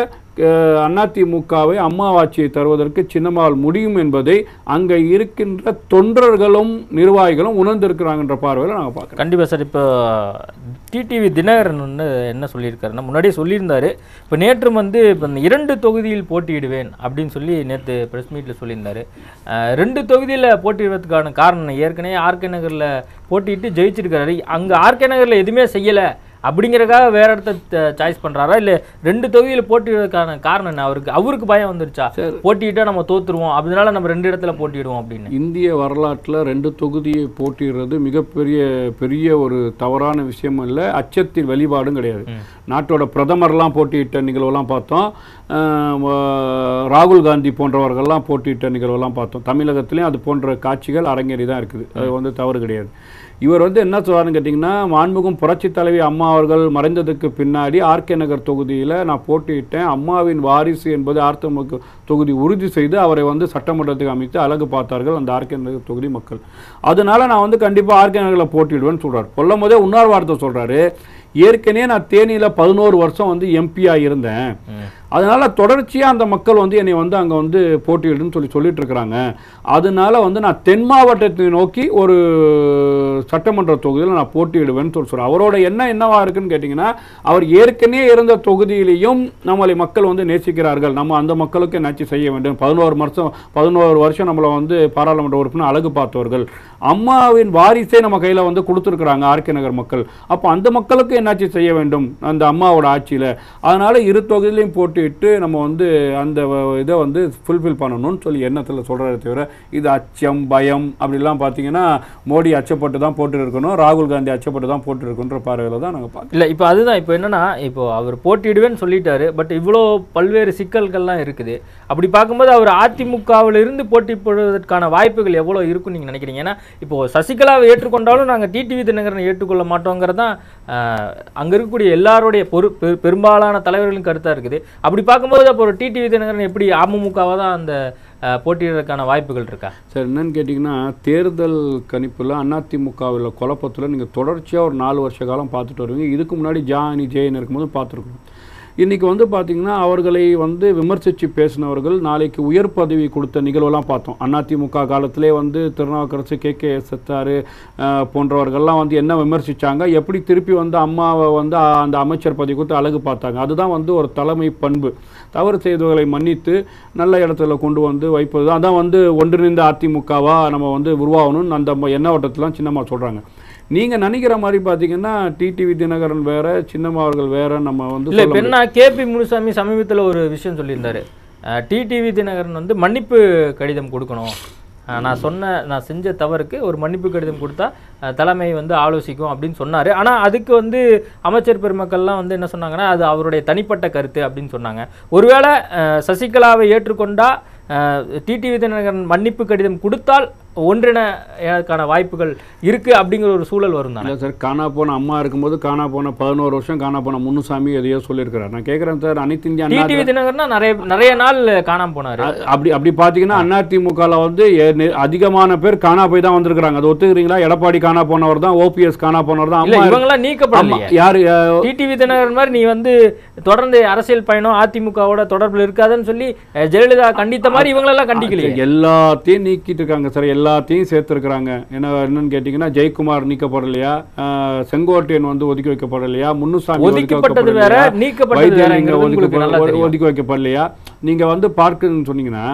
அதிமுகவை அம்மாவாட்சியை தருவதற்கு சின்னம்மாள் முடியும் என்பதை அங்கே இருக்கின்ற தொண்டர்களும் நிர்வாகிகளும் உணர்ந்திருக்கிறாங்கன்ற பார்வையில் நாங்கள் பார்க்குறோம். கண்டிப்பாக சார். இப்போ டிடிவி தினகரன் வந்து என்ன சொல்லியிருக்காருன்னா, முன்னாடியே சொல்லியிருந்தாரு, இப்போ நேற்று வந்து இப்போ 2 தொகுதியில் போட்டியிடுவேன் அப்படின்னு சொல்லி நேற்று ப்ரெஸ் மீட்டில் சொல்லியிருந்தாரு. 2 தொகுதியில் போட்டியிடுவதற்கான காரணம் ஏற்கனவே ஆர்கே நகரில் போட்டிட்டு ஜெயிச்சிருக்காரு. அங்கே ஆர்கே நகரில் எதுவுமே செய்யலை அப்படிங்கிறதுக்காக வேற இடத்த சாய்ஸ் பண்றாரா, இல்ல 2 தொகுதியில் போட்டியிடுவதற்கான காரணம் என்ன? அவருக்கு பயம் வந்துருச்சா, போட்டியிட்டா நம்ம தோத்துருவோம் அதனால நம்ம 2 இடத்துல போட்டிடுவோம் அப்படின்னு? இந்திய வரலாற்றில் 2 தொகுதியை போட்டிடுறது மிகப்பெரிய ஒரு தவறான விஷயம் இல்லை, அச்சத்தின் வெளிப்பாடும் கிடையாது. நாட்டோட பிரதமர்லாம் போட்டியிட்ட நிகழ்வெல்லாம் பார்த்தோம். ராகுல் காந்தி போன்றவர்கள்லாம் போட்டியிட்ட நிகழ்வெல்லாம் பார்த்தோம். தமிழகத்திலையும் அது போன்ற காட்சிகள் அரங்கேறி தான் இருக்குது. அது வந்து தவறு கிடையாது. இவர் வந்து என்ன சொல்றாருன்னு கேட்டிங்கன்னா, மாண்புமிகு புரட்சி தலைவி அம்மா அவர்கள் மறைந்ததுக்கு பின்னாடி ஆர்கே நகர் தொகுதியில் நான் போட்டியிட்டேன். அம்மாவின் வாரிசு என்பது அதிமுக தொகுதி உறுதி செய்து அவரை வந்து சட்டமன்றத்துக்கு அமைத்து அழகு பார்த்தார்கள் அந்த ஆர்கே நகர் தொகுதி மக்கள். அதனால நான் வந்து கண்டிப்பாக ஆர்கே நகரில் போட்டியிடுவேன்னு சொல்கிறார். சொல்லும் போதே இன்னொரு வார்த்தை சொல்கிறாரு, ஏற்கனவே நான் தேனியில் 11 வருஷம் வந்து எம்பியாக இருந்தேன், அதனால தொடர்ச்சியாக அந்த மக்கள் வந்து என்னை வந்து அங்கே வந்து போட்டியிடுன்னு சொல்லிட்டு இருக்கிறாங்க. அதனால வந்து நான் தென் மாவட்டத்தை நோக்கி ஒரு சட்டமன்ற தொகுதியில் நான் போட்டியிடுவேன்னு சொல்கிறேன். அவரோட என்னவா இருக்குன்னு கேட்டிங்கன்னா, அவர் ஏற்கனவே இருந்த தொகுதியிலையும் நம்மளை மக்கள் வந்து நேசிக்கிறார்கள், நம்ம அந்த மக்களுக்கு என்னாச்சு செய்ய வேண்டும். 11 வருஷம் நம்மளை வந்து பாராளுமன்ற உறுப்பினர் அழகு பார்த்தவர்கள், அம்மாவின் வாரிசே நம்ம கையில் வந்து கொடுத்துருக்குறாங்க ஆர்கே நகர் மக்கள். அப்போ அந்த மக்களுக்கு என்னாச்சு செய்ய வேண்டும் அந்த அம்மாவோட ஆட்சியில். அதனால இரு தொகுதியிலையும் போட்டிட்டு நம்ம வந்து அந்த இதை வந்து ஃபுல்ஃபில் பண்ணணும்னு சொல்லி எண்ணத்தில் சொல்கிறத தவிர இது அச்சம் பயம் அப்படிலாம் பார்த்தீங்கன்னா மோடி அச்சப்பட்டு தான் போட்டு இருக்கணும், ராகுல் காந்தி அச்சப்பட்டு தான் போட்டு இருக்குன்ற பார்வையில் தான் நாங்கள் பார்க்கணும். இல்லை, இப்போ அதுதான் இப்போ என்னன்னா, இப்போ அவர் போட்டியிடுவேன்னு சொல்லிட்டாரு, பட் இவ்வளோ பல்வேறு சிக்கல்கள்லாம் இருக்குது. அப்படி பார்க்கும்போது அவர் அதிமுகவில் இருந்து போட்டி போடுவதற்கான வாய்ப்புகள் எவ்வளோ இருக்குன்னு நீங்கள் நினைக்கிறீங்க? ஏன்னா இப்போ சசிகலாவை ஏற்றுக்கொண்டாலும் நாங்கள் டிடிவி தினகரனை ஏற்றுக்கொள்ள மாட்டோங்கிறது தான் அங்கே இருக்கக்கூடிய எல்லாருடைய பெரும்பாலான தலைவர்களின் கருத்தாக இருக்குது. அப்படி பார்க்கும்போது அப்போ ஒரு டிடிவி தினகரன் எப்படி அமமுகவாக தான் அந்த போட்டியிடுறதுக்கான வாய்ப்புகள் இருக்கா சார்? என்னன்னு கேட்டிங்கன்னா, தேர்தல் கணிப்பில் அதிமுகவில் குழப்பத்தில் நீங்கள் தொடர்ச்சியாக ஒரு 4 வருஷ காலம் பார்த்துட்டு வருவீங்க. இதுக்கு முன்னாடி ஜெயன் இருக்கும்போது பார்த்துருக்கணும். இன்றைக்கி வந்து பார்த்திங்கன்னா அவர்களை வந்து விமர்சித்து பேசினவர்கள் நாளைக்கு உயர் பதவி கொடுத்த நிகழ்வெல்லாம் பார்த்தோம். அதிமுக காலத்திலே வந்து திருநாவுக்கரசு KKS போன்றவர்கள்லாம் வந்து என்ன விமர்சித்தாங்க, எப்படி திருப்பி வந்து அம்மாவை வந்து அந்த அமைச்சர் பதவி கொடுத்து அழகு பார்த்தாங்க. அதுதான் வந்து ஒரு தலைமை பண்பு. தவறு செய்தவர்களை மன்னித்து நல்ல இடத்துல கொண்டு வந்து வைப்பது தான். அதான் வந்து ஒன்றிணைந்த அதிமுகவாக நம்ம வந்து உருவாகணும்னு அந்த எண்ண ஓட்டத்திலாம் சின்னம்மா சொல்கிறாங்க. நீங்கள் நினைக்கிற மாதிரி பார்த்தீங்கன்னா டிடிவி தினகரன் வேற, சின்னம்மா அவர்கள் வேற. நம்ம வந்து இல்லை, இப்போ என்ன KP முனுசாமி சமீபத்தில் ஒரு விஷயம் சொல்லியிருந்தாரு, டிடிவி தினகரன் வந்து மன்னிப்பு கடிதம் கொடுக்கணும், நான் செஞ்ச தவறுக்கு ஒரு மன்னிப்பு கடிதம் கொடுத்தா தலைமை வந்து ஆலோசிக்கும் அப்படின்னு சொன்னார். ஆனால் அதுக்கு வந்து அமைச்சர் பெருமக்கள்லாம் வந்து என்ன சொன்னாங்கன்னா, அது அவருடைய தனிப்பட்ட கருத்து அப்படின்னு சொன்னாங்க. ஒருவேளை சசிகலாவை ஏற்றுக்கொண்டா டிடிவி தினகரன் மன்னிப்பு கடிதம் கொடுத்தால் ஒன்றிணைக்கான வாய்ப்புகள் இருக்கு அப்படிங்கிற ஒரு சூழல் வரும் தானே சார்? காணா போன அம்மா இருக்கும்போது காணா போன 11 வருஷம் காணா போன முனுசாமி எதையோ சொல்லியிருக்கிறார். நான் கேட்குறேன் சார், அனைத்து இந்திய டிடிவி தினகரன் நிறைய நாள் காணாம போனார். அப்படி பார்த்தீங்கன்னா அதிமுகவில் வந்து அதிகமான பேர் காணா போய் தான் வந்திருக்கிறாங்க. அது ஒத்துக்கிறீங்களா? எடப்பாடி காணா போனவர் தான், OPS காணா போனவர் தான். இவங்கெல்லாம் நீக்கப்படலையே. யாரு டிடிவி தினகரன் மாதிரி நீ வந்து தொடர்ந்து அரசியல் பயணம் அதிமுகவோட தொடர்பில் இருக்காதுன்னு சொல்லி ஜெயலலிதா கண்டித்த மாதிரி இவங்களெல்லாம் கண்டிக்கலையே. எல்லாத்தையும் நீக்கிட்டு இருக்காங்க சார், எல்லாத்தையும் சேர்த்துருக்குறாங்க. என்னன்னு கேட்டீங்கன்னா, ஜெயக்குமார் நீக்கப்படலையா, செங்கோட்டையன் வந்து ஒதுக்கி வைக்கப்படலையா, முன்னுசாமி ஒதுக்கப்பட்டது வேற, நீக்கப்பட்டது வேற, ஒதுக்கி வைக்கப்படலையா? நீங்க வந்து பார்க்கணும்னு சொன்னீங்கன்னா,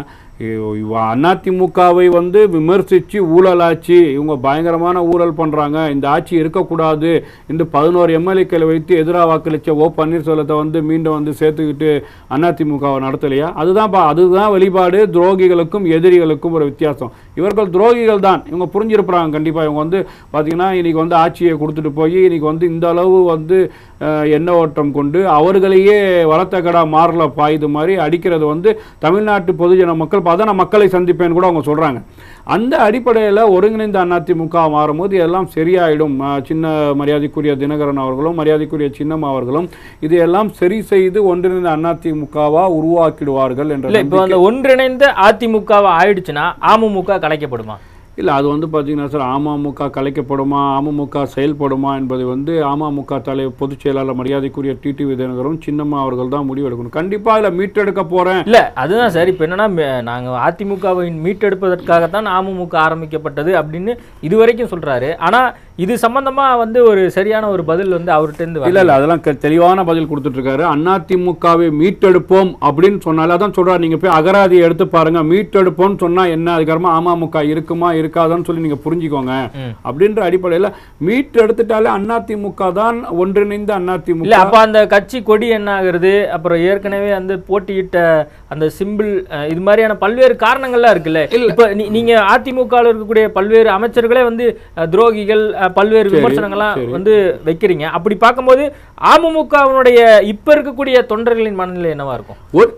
அதிமுகவை வந்து விமர்சித்து ஊழலாச்சு, இவங்க பயங்கரமான ஊழல் பண்ணுறாங்க, இந்த ஆட்சி இருக்கக்கூடாது, இந்த 11 MLAக்களை வைத்து எதிராக வாக்களித்த பன்னீர்செல்வத்தை வந்து மீண்டும் வந்து சேர்த்துக்கிட்டு அதிமுகவை நடத்தலையா? அதுதான் வெளிப்பாடு. துரோகிகளுக்கும் எதிரிகளுக்கும் ஒரு வித்தியாசம். இவர்கள் துரோகிகள் தான், இவங்க புரிஞ்சிருப்பாங்க கண்டிப்பாக. இவங்க வந்து பார்த்தீங்கன்னா இன்றைக்கி வந்து ஆட்சியை கொடுத்துட்டு போய் இன்றைக்கி வந்து இந்த அளவு வந்து எண்ண ஓட்டம் கொண்டு அவர்களையே வளர்த்த கடா மாறல பாயுது மாதிரி அடிக்கிறது வந்து தமிழ்நாட்டு பொதுஜன மக்கள் அதான் மக்களை சந்திப்பேன்னு கூட அவங்க சொல்கிறாங்க. அந்த அடிப்படையில் ஒருங்கிணைந்த அதிமுக மாறும்போது எல்லாம் சரியாயிடும். சின்ன மரியாதைக்குரிய தினகரன் அவர்களும் மரியாதைக்குரிய சின்னம்மா அவர்களும் இதையெல்லாம் சரி செய்து ஒன்றிணைந்த அதிமுகவா உருவாக்கிடுவார்கள் என்ற. இப்போ அந்த ஒன்றிணைந்த அதிமுகவா ஆயிடுச்சுன்னா அமமுக கலைக்கப்படுமா? இல்லை, அது வந்து பார்த்தீங்கன்னா சார், அமமுக கலைக்கப்படுமா, அமமுக செயல்படுமா என்பது வந்து அமமுக தலைவர் பொதுச் செயலாளர் மரியாதைக்குரிய டிடிவி தினகரன் சின்னம்மா அவர்கள் தான் முடிவெடுக்கணும். கண்டிப்பாக இதில் மீட்டெடுக்க போகிறேன். இல்லை, அதுதான் சார். இப்போ என்னன்னா, நாங்கள் அதிமுகவை மீட்டெடுப்பதற்காகத்தான் அமமுக ஆரம்பிக்கப்பட்டது அப்படின்னு இதுவரைக்கும் சொல்கிறாரு. ஆனால் இது சம்பந்தமாக வந்து ஒரு சரியான ஒரு பதில் வந்து அவர்கிட்ட இல்லை, அதெல்லாம் தெளிவான பதில் கொடுத்துட்ருக்காரு. அதிமுகவை மீட்டெடுப்போம் அப்படின்னு சொன்னாலே தான் சொல்கிறார். நீங்கள் போய் அகராதியை எடுத்து பாருங்கள். மீட்டெடுப்போம்னு சொன்னால் என்ன, அதுக்கப்புறமா அமமுக இருக்குமா இருக்காதான்னு சொல்லி நீங்க புரிஞ்சுக்கோங்க. அப்படின்ற அடிப்படையில் மீட் எடுத்துட்டாலே அதிமுக தான் ஒன்றிணைந்த அதிமுக. இல்ல, அப்ப அந்த கட்சி கொடி என்ன ஆகுறது, அப்புறம் ஏற்கனவே அந்த போட்டியிட்ட அந்த சிம்பிள், இது மாதிரியான பல்வேறு காரணங்கள்லாம் இருக்குல்ல. இப்ப நீங்க அதிமுக இருக்கக்கூடிய பல்வேறு அமைச்சர்களே வந்து துரோகிகள், பல்வேறு விமர்சனங்கள்லாம் வந்து வைக்கிறீங்க. அப்படி பார்க்கும்போது அமமுகவினுடைய இப்ப இருக்கக்கூடிய தொண்டர்களின் மனநிலை என்னவா இருக்கும்?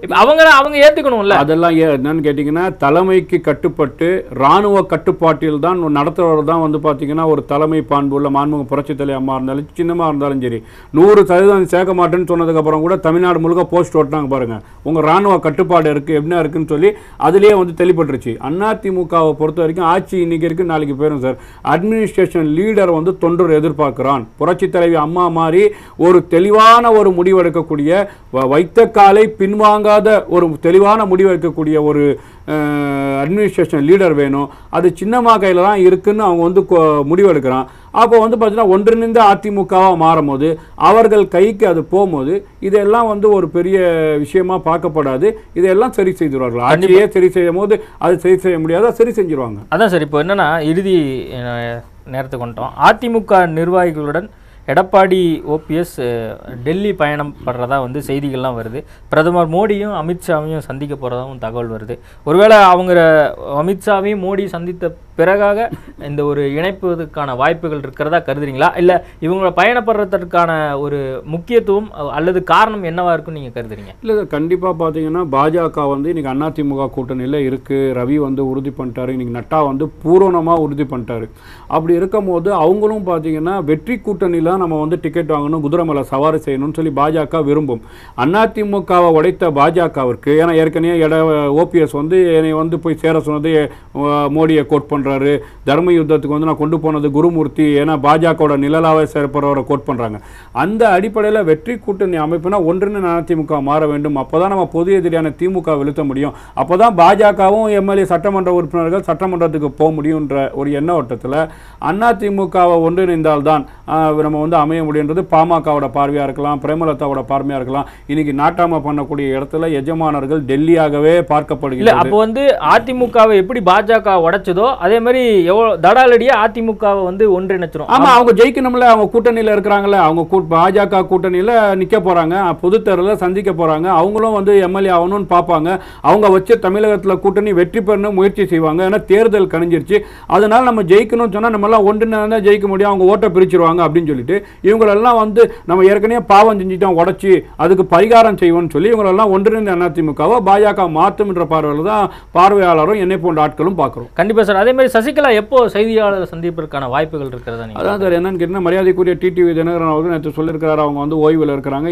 அவங்க ஏத்துக்கணும்ல. அதெல்லாம் என்னன்னு கேட்டீங்கன்னா, தலைமைக்கு கட்டுப்பட்டு ராணுவ கட்டுப்பாட்டில் தான் நடத்துறவர் தான் வந்து பாத்தீங்கன்னா ஒரு தலைமை பான்பு உள்ள மாண்புமிகு புரட்சி தலைவி அம்மா இருந்தாலும் சின்னமா இருந்தாலும் சரி 100% சேர்க்க மாட்டேன்னு சொன்னதுக்கு அப்புறம் கூட தமிழ்நாடு முழுக்க போஸ்ட் ஓட்டினாங்க பாருங்க. உங்க ராணுவ கட்டுப்பாடு இருக்கு என்ன இருக்குன்னு சொல்லி அதுலயே வந்து தெளிப்பட்டுருச்சு. அதிமுகவை பொறுத்த வரைக்கும் ஆட்சி இன்னைக்கு இருக்கு, நாளைக்கு போயிடும் சார். அட்மினிஸ்ட்ரேஷன் லீடர் வந்து தொண்டர் எதிர்பார்க்கிறான். புரட்சி தலைவி அம்மா மாதிரி ஒரு தெளிவான ஒரு முடிவு எடுக்கக்கூடிய, வைத்த காலை பின்வாங்காத ஒரு தெளிவான முடிவு எடுக்கக்கூடிய ஒரு அட்மினிஸ்ட்ரேஷன் லீடர் வேணும். அது சின்னம்மா கையில் தான் இருக்குன்னு அவங்க வந்து முடிவு எடுக்கிறான். அப்போ வந்து பார்த்தீங்கன்னா ஒன்றிணைந்த அதிமுகவாக மாறும் போது அவர்கள் கைக்கு அது போகும்போது இதெல்லாம் வந்து ஒரு பெரிய விஷயமா பார்க்கப்படாது. இதெல்லாம் சரி செய்துருவார்கள். ஆட்சியே சரி செய்யும் போது அது சரி செய்ய முடியாத சரி செஞ்சிருவாங்க. அதான் சார். இப்போ என்னன்னா இறுதி நேரத்துக்கு வந்துட்டோம். அதிமுக நிர்வாகிகளுடன் எடப்பாடி ஓபிஎஸ் டெல்லி பயணம் படுறதா வந்து செய்திகள்லாம் வருது. பிரதமர் மோடியும் அமித்ஷாவையும் சந்திக்க போகிறதாகவும் தகவல் வருது. ஒருவேளை அவங்க அமித்ஷாவையும் மோடி சந்தித்த பிறகாக இந்த ஒரு இணைப்பதற்கான வாய்ப்புகள் இருக்கிறதா கருதுறீங்களா? இல்லை இவங்கள பயணப்படுறதற்கான ஒரு முக்கியத்துவம் அல்லது காரணம் என்னவா இருக்குன்னு நீங்கள் கருதுறீங்க? இல்லை சார், கண்டிப்பாக பார்த்தீங்கன்னா பாஜக வந்து இன்றைக்கி அதிமுக கூட்டணியில் இருக்குது. ரவி வந்து உறுதி பண்ணிட்டாரு, இன்றைக்கி நட்டா வந்து பூரணமாக உறுதி பண்ணிட்டாரு. அப்படி இருக்கும் போது அவங்களும் பார்த்தீங்கன்னா வெற்றி கூட்டணியில் நம்ம வந்து டிக்கெட் வாங்கணும், குதிரை மேலே சவாரி செய்யணும்னு சொல்லி பாஜக விரும்பும். அதிமுகவை உடைத்த பாஜகவிற்கு, ஏன்னா ஏற்கனவே ஓபிஎஸ் வந்து என்னை வந்து போய் சேர சொன்னது மோடியை கோட் பண்ணுறாரு. தர்ம யுத்தத்துக்கு வந்து நான் கொண்டு போனது குருமூர்த்தி, ஏன்னா பாஜகவோட நிழலாவே சேர்ப்பவரை கோட் பண்ணுறாங்க. அந்த அடிப்படையில் வெற்றி கூட்டணி அமைப்புனா ஒன்றிணைந்த அதிமுக மாற வேண்டும். அப்போ தான் நம்ம பொது எதிரியான திமுக வீழ்த்த முடியும். அப்போ தான் பாஜகவும் எம்எல்ஏ சட்டமன்ற உறுப்பினர்கள் சட்டமன்றத்துக்கு போக முடியுன்ற ஒரு எண்ண ஓட்டத்தில் அதிமுகவை ஒன்றிணைந்தால்தான் நம்ம வந்து அமைய முடியுன்றது பாமகவோட பார்வையாக இருக்கலாம், பிரேமலதாவோட பார்வையாக இருக்கலாம். இன்னைக்கு நாட்டாம பண்ணக்கூடிய இடத்துல எஜமானர்கள் டெல்லியாகவே பார்க்கப்படுகிறது. அப்போ வந்து அதிமுகவை எப்படி பாஜக உடைச்சதோ அதே மாதிரி எவ்வளவு தடாலடியா அதிமுகவை வந்து ஒன்றிணைச்சிரும். ஆமா, அவங்க ஜெயிக்கணும்ல, அவங்க கூட்டணியில இருக்கிறாங்களே, அவங்க பாஜக கூட்டணியில நிக்க போறாங்க, பொது தேர்தலில் சந்திக்க போறாங்க. அவங்களும் வந்து எம்எல்ஏ ஆகணும்னு பார்ப்பாங்க. அவங்க வச்சு தமிழகத்தில் கூட்டணி வெற்றி பெறணும் முயற்சி செய்வாங்க. ஏன்னா தேர்தல் கணிஞ்சிருச்சு. அதனால நம்ம ஜெயிக்கணும்னு சொன்னா நம்ம எல்லாம் ஒன்றிணைந்தா ஜெயிக்க முடியும், அவங்க ஓட்டை பிரிச்சிருவாங்க அப்படின்னு சொல்லிட்டு இவங்களெல்லாம் வந்து நம்ம ஏற்கனவே பாவம் செஞ்சுட்டோம், உடச்சி அதுக்கு பரிகாரம் செய்வோம்னு சொல்லி இவங்களெல்லாம் ஒன்றிணைந்த அதிமுகவை பாஜக மாற்றும் என்ற பார்வையில் தான் பார்வையாளரும் என்னை போன்ற ஆட்களும் பார்க்குறோம். கண்டிப்பா சார். அதே மாதிரி சசிகலா எப்போ செய்தியாளர் சந்திப்பதற்கான வாய்ப்புகள் இருக்கிறதா? அதான் சார், என்னன்னு கேட்டீங்கன்னா மரியாதைக்குரிய டிடிவி தினகரன் அவர்கள் நேற்று சொல்லியிருக்கிறார். அவங்க வந்து ஓய்வில் இருக்கிறாங்க.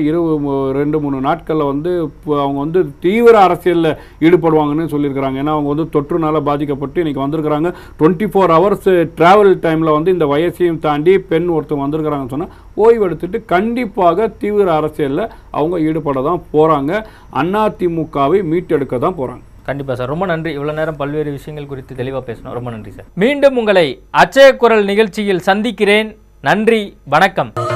2-3 நாட்களில் வந்து அவங்க வந்து தீவிர அரசியலில் ஈடுபடுவாங்கன்னு சொல்லியிருக்கிறாங்க. ஏன்னா அவங்க வந்து தொற்றுனால பாதிக்கப்பட்டு இன்னைக்கு வந்திருக்கிறாங்க. 24 hours டிராவல் டைமில் வந்து இந்த வயசையும் தாண்டி பெண் ஒருத்தர் வந்திருக்கிறாங்கன்னு சொன்னால் ஓய்வு எடுத்துட்டு கண்டிப்பாக தீவிர அரசியலில் அவங்க ஈடுபட தான் போகிறாங்க. அதிமுகவை மீட்டெடுக்க தான் போகிறாங்க. கண்டிப்பா சார். ரொம்ப நன்றி. இவ்வளவு நேரம் பல்வேறு விஷயங்கள் குறித்து தெளிவாக பேசணும். ரொம்ப நன்றி சார். மீண்டும் உங்களை அச்சய குரல் நிகழ்ச்சியில் சந்திக்கிறேன். நன்றி, வணக்கம்.